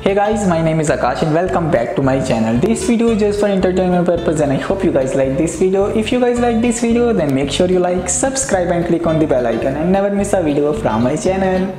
Hey guys, my name is Akash and welcome back to my channel. This video is just for entertainment purpose and I hope you guys like this video. If you guys like this video, then make sure you like, subscribe and click on the bell icon and never miss a video from my channel.